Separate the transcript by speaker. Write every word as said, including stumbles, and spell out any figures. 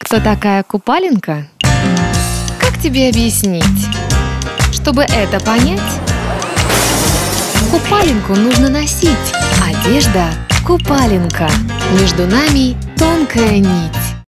Speaker 1: кто такая купаленка? Как тебе объяснить? Чтобы это понять, купаленку нужно носить. Одежда – купаленка. Между нами тонкая нить.